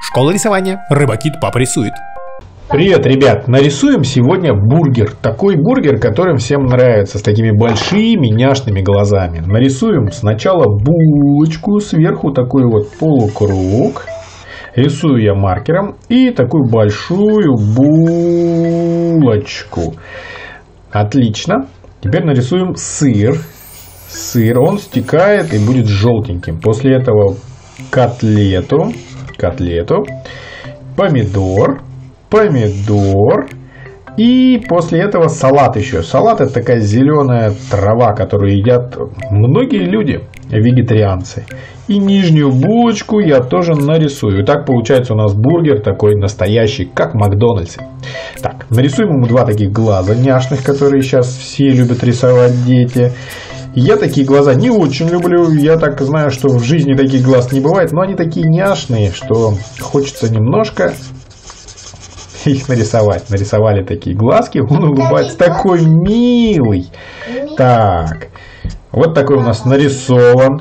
Школа рисования. Рыбакит папа рисует. Привет, ребят! Нарисуем сегодня бургер. Такой бургер, которым всем нравится, с такими большими няшными глазами. Нарисуем сначала булочку, сверху такой вот полукруг. Рисую я маркером и такую большую булочку. Отлично. Теперь нарисуем сыр. Сыр, он стекает и будет желтеньким. После этого котлету, помидор. И после этого салат еще. Салат — это такая зеленая трава, которую едят многие люди, вегетарианцы. И нижнюю булочку я тоже нарисую. И так получается у нас бургер такой настоящий, как в Макдональдсе. Так, нарисуем ему два таких глаза няшных, которые сейчас все любят рисовать дети. Я такие глаза не очень люблю. Я так знаю, что в жизни таких глаз не бывает. Но они такие няшные, что хочется немножко их нарисовать. Нарисовали такие глазки. Он улыбается, такой милый. Так, вот такой у нас нарисован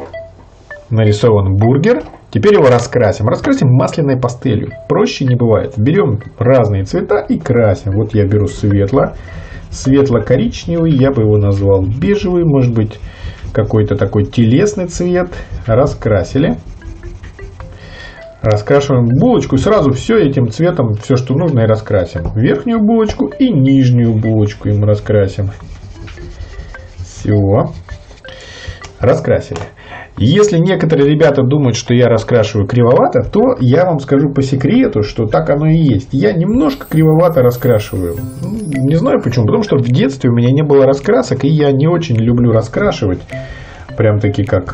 бургер. Теперь его раскрасим. Раскрасим масляной пастелью. Проще не бывает. Берем разные цвета и красим. Вот я беру светло-коричневый. Я бы его назвал бежевый. Может быть, какой-то такой телесный цвет. Раскрасили. Раскрашиваем булочку. И сразу все этим цветом, все, что нужно, и раскрасим. Верхнюю булочку и нижнюю булочку им раскрасим. Все. Раскрасили. Если некоторые ребята думают, что я раскрашиваю кривовато, то я вам скажу по секрету, что так оно и есть. Я немножко кривовато раскрашиваю. Не знаю почему. Потому что в детстве у меня не было раскрасок, и я не очень люблю раскрашивать. Прям таки как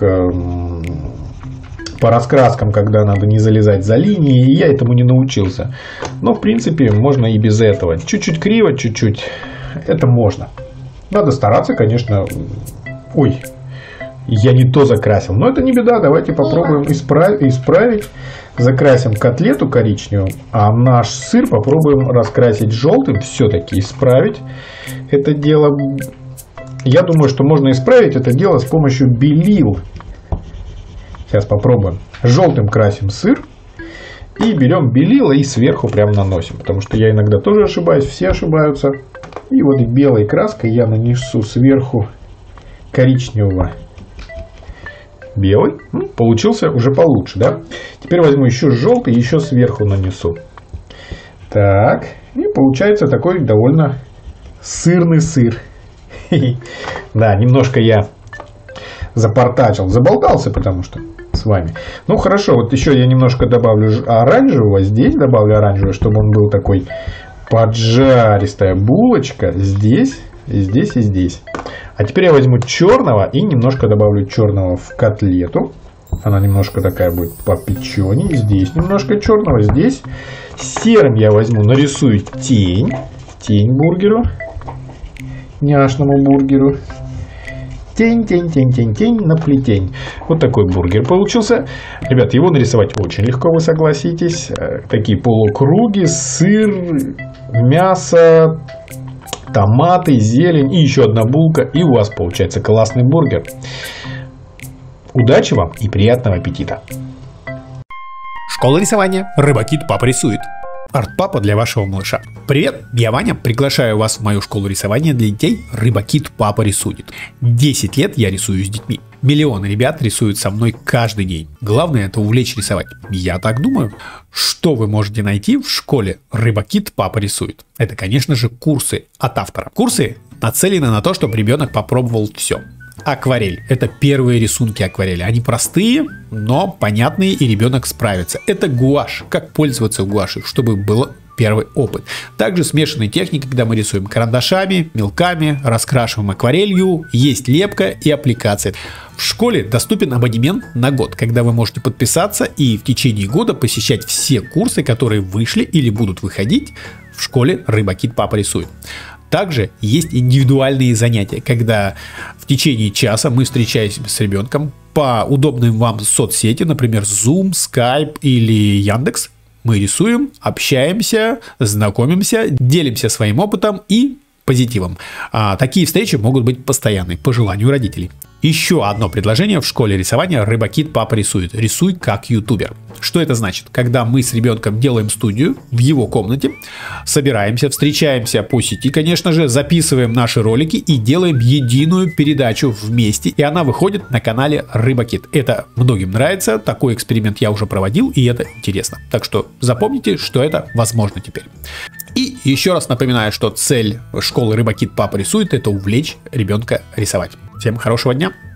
по раскраскам, когда надо не залезать за линии. И я этому не научился. Но в принципе можно и без этого. Чуть-чуть криво, чуть-чуть. Это можно. Надо стараться, конечно. Ой. Я не то закрасил, но это не беда, давайте попробуем исправить. Закрасим котлету коричневым, а наш сыр попробуем раскрасить желтым, все-таки исправить это дело. Я думаю, что можно исправить это дело с помощью белил. Сейчас попробуем. Желтым красим сыр и берем белила и сверху прям наносим, потому что я иногда тоже ошибаюсь, все ошибаются. И вот белой краской я нанесу сверху коричневого. Белый. Получился уже получше, да? Теперь возьму еще желтый и еще сверху нанесу. Так. И получается такой довольно сырный сыр. Да, немножко я запортачил. Заболтался, потому что с вами. Ну, хорошо. Вот еще я немножко добавлю оранжевого. Здесь добавлю оранжевого, чтобы он был такой поджаристая булочка. Здесь, и здесь, и здесь. А теперь я возьму черного и немножко добавлю черного в котлету. Она немножко такая будет попеченнее. Здесь немножко черного, здесь. Серым я возьму, нарисую тень. Тень бургеру. Няшному бургеру. Тень, тень, тень, тень, тень на плетень. Вот такой бургер получился. Ребят, его нарисовать очень легко, вы согласитесь. Такие полукруги, сыр, мясо, томаты, зелень и еще одна булка, и у вас получается классный бургер. Удачи вам и приятного аппетита! Школа рисования. Рыбакит папа рисует. Арт-папа для вашего малыша. Привет, я Ваня, приглашаю вас в мою школу рисования для детей Рыбакит папа рисует. 10 лет я рисую с детьми. Миллионы ребят рисуют со мной каждый день. Главное — это увлечь рисовать. Я так думаю. Что вы можете найти в школе Рыбакит папа рисует? Это, конечно же, курсы от автора. Курсы нацелены на то, чтобы ребенок попробовал все. Акварель – это первые рисунки акварели. Они простые, но понятные, и ребенок справится. Это гуашь. Как пользоваться гуашью, чтобы был первый опыт. Также смешанные техники, когда мы рисуем карандашами, мелками, раскрашиваем акварелью, есть лепка и аппликация. В школе доступен абонемент на год, когда вы можете подписаться и в течение года посещать все курсы, которые вышли или будут выходить в школе Рыбакит папа рисует. Также есть индивидуальные занятия, когда в течение часа мы встречаемся с ребенком по удобным вам соцсети, например, Zoom, Skype или Яндекс. Мы рисуем, общаемся, знакомимся, делимся своим опытом и позитивом. Такие встречи могут быть постоянны, по желанию родителей. Еще одно предложение в школе рисования «Рыбакит папа рисует». Рисуй как ютубер. Что это значит? Когда мы с ребенком делаем студию в его комнате, собираемся, встречаемся по сети, конечно же, записываем наши ролики и делаем единую передачу вместе. И она выходит на канале Рыбакит. Это многим нравится, такой эксперимент я уже проводил, и это интересно. Так что запомните, что это возможно теперь. И еще раз напоминаю, что цель школы Рыбакит папа рисует — это увлечь ребенка рисовать. Всем хорошего дня!